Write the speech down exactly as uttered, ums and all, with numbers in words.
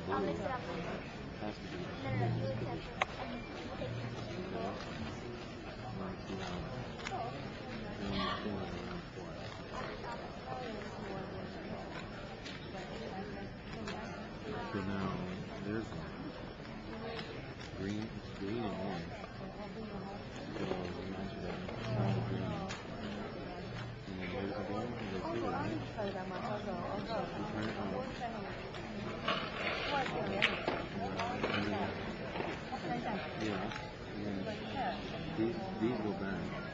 blue. mix it up. Has to be. No, no, no, you would have to. And we'll take it. Let's see how. Then you spin it around twice. So now there's one. Green, it's green and orange. So we match it up. Try the green. And then there's the one. There's two of them. You turn it on. And then, yeah. And then these, these will burn.